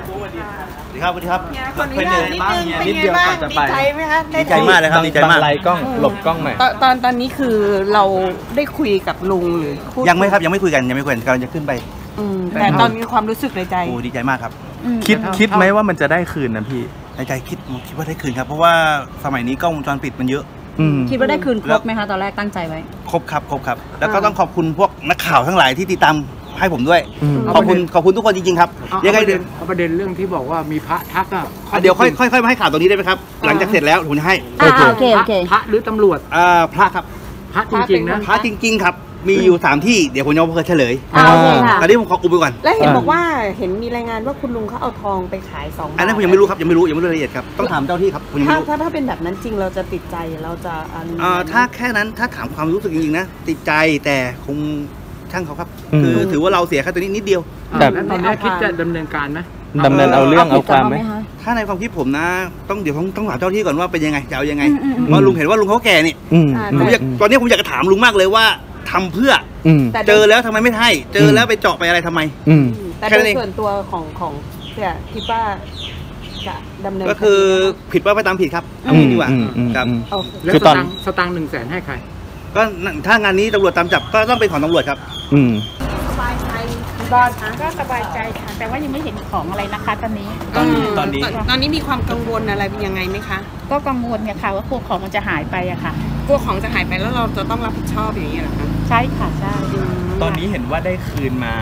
ดีครับสวัสดีครับขออนุญาตนิดนึงเป็นไงบ้างดีใจไหมคะดีใจมากเลยครับดีใจมากไล่กล้องหลบกล้องหน่อยตอนนี้คือเราได้คุยกับลุงหรือยังไม่ครับยังไม่คุยกันกำลังจะขึ้นไปแต่ตอนนี้ความรู้สึกในใจโอ้ดีใจมากครับคิดไหมว่ามันจะได้คืนนะพี่ในใจคิดว่าได้คืนครับเพราะว่าสมัยนี้กล้องวงจรปิดมันเยอะคิดว่าได้คืนครบไหมคะตอนแรกตั้งใจไว้ครบครับแล้วก็ต้องขอบคุณพวกนักข่าวทั้งหลายที่ติดตามให้ผมด้วยขอบคุณทุกคนจริงๆครับยังไงประเด็นเรื่องที่บอกว่ามีพระทักอ่ะเดี๋ยวค่อยมาให้ข่าวตรงนี้ได้ไหมครับหลังจากเสร็จแล้วผมจะให้โอเคพระหรือตำรวจพระครับพระจริงๆนะพระจริงๆครับมีอยู่3ที่เดี๋ยวผมจะเฉลยตอนนี้ผมขออุบไปก่อนแล้วเห็นบอกว่าเห็นมีรายงานว่าคุณลุงเขาเอาทองไปขาย2 บาทอันนั้นผมยังไม่รู้ครับยังไม่รู้รายละเอียดครับต้องถามเจ้าที่ครับผมยังไม่รู้ถ้าเป็นแบบนั้นจริงเราจะติดใจเราจะถ้าแค่นั้นถ้าถามความรู้สึกจริงๆนะติดใจแต่คงช่างเขาครับคือถือว่าเราเสียแค่ตัวนี้นิดเดียวแต่ตอนนี้คิดจะดำเนินการไหมดำเนินเอาเรื่องเอาความไหมถ้าในความคิดผมนะต้องถามเจ้าที่ก่อนว่าเป็นยังไงจะเอายังไงเพราะลุงเห็นว่าลุงเขาแก่นี่ตอนนี้ผมอยากจะถามลุงมากเลยว่าทำเพื่อเจอแล้วทำไมไม่ให้เจอแล้วไปเจาะไปอะไรทำไมแต่ในส่วนตัวของเนี่ยคิดว่าจะดำเนินก็คือผิดว่าไปตามผิดครับเอางี้ดีกว่าครับแล้วสตางค์100,000ให้ใครก็ถ้างานนี้ตำรวจตามจับก็ต้องเป็นของตำรวจครับสบายใจบ้านก็สบายใจค่ะแต่ว่ายังไม่เห็นของอะไรนะคะตอนนี้มีความกังวลอะไรเป็นยังไงไหมคะก็กังวลเนี่ยค่ะว่ากลัวของมันจะหายไปอะค่ะกลัวของจะหายไปแล้วเราจะต้องรับผิดชอบอย่างนี้เหรอคะใช่ค่ะใช่ตอนนี้เห็นว่าได้คืนมา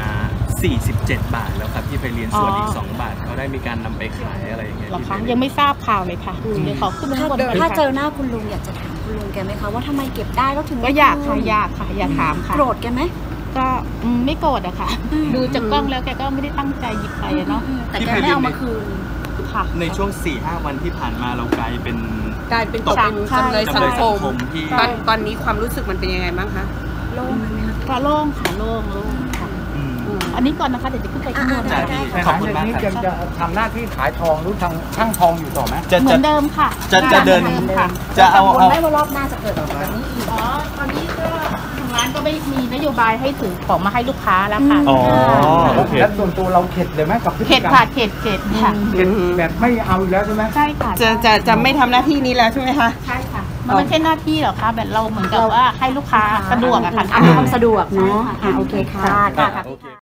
47 บาทแล้วครับที่ไปเรียนส่วนอีก2 บาทเขาได้มีการนำไปขายอะไรอย่างเงี้ยหรอคะยังไม่ทราบข่าวเลยค่ะเดี๋ยวขอขึ้นข้างบนถ้าเจอหน้าคุณลุงอยากจะถามคุณลุงแกไหมคะว่าทำไมเก็บได้ก็ถึงก็อยากค่ะอยากถามค่ะโกรธแกไหมก็ไม่โกรธอะค่ะดูจากกล้องแล้วแกก็ไม่ได้ตั้งใจหยิบไปเนาะแต่แกไม่เอามาคืนค่ะในช่วง 4-5 วันที่ผ่านมาเรากลายเป็นตกเป็นจำเลยสังคมตอนนี้ความรู้สึกมันเป็นยังไงบ้างคะโล่งไหมคะก็โล่งค่ะโล่งค่ะอันนี้ก่อนนะคะเดี๋ยวจะขึ้นไปข้างบนขอบคุณมากครับจะทำหน้าที่ขายทองหรือช่างทองอยู่ต่อไหมเหมือนเดิมค่ะจะเดินจะเอาไม่ว่ารอบหน้าจะเกิดแบบนี้อีกตอนนี้ก็ทางร้านก็ไม่มีนโยบายให้ถือของมาให้ลูกค้าแล้วค่ะแล้วส่วนตัวเราเข็ดเลยไหมกับเข็ดค่ะเข็ดค่ะเข็ดแบบไม่เอาแล้วใช่ไหมใช่ค่ะจะไม่ทำหน้าที่นี้แล้วใช่ไหมคะใช่ค่ะมันไม่ใช่หน้าที่หรอกค่ะแบบเราเหมือนกับว่าให้ลูกค้าสะดวกอะค่ะทำความสะดวกเนาะโอเคค่ะ